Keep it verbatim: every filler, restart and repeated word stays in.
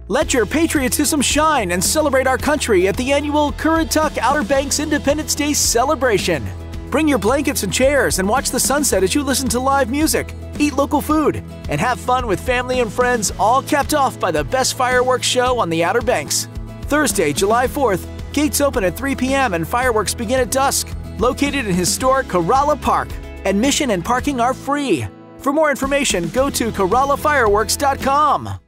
Let your patriotism shine and celebrate our country at the annual Currituck Outer Banks Independence Day celebration. Bring your blankets and chairs and watch the sunset as you listen to live music, eat local food, and have fun with family and friends, all capped off by the best fireworks show on the Outer Banks. Thursday, July fourth, gates open at three p m and fireworks begin at dusk. Located in Historic Corolla Park. Admission and parking are free. For more information, go to corolla fireworks dot com.